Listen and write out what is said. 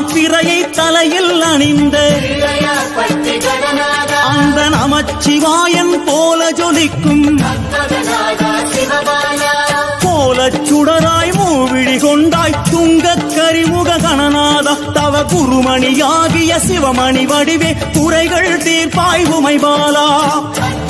பிறையை தலையில் அணிந்த அந்த நமச்சிவாயன் போல ஜொலிக்கும் கோலச் சுடராய் மூவிழி கொண்டாய் துங்க கரிமுக கணநாத தவ குருமணியாகிய சிவமணி வடிவே குறைகள் தீர்ப்பாய் உமைபாலா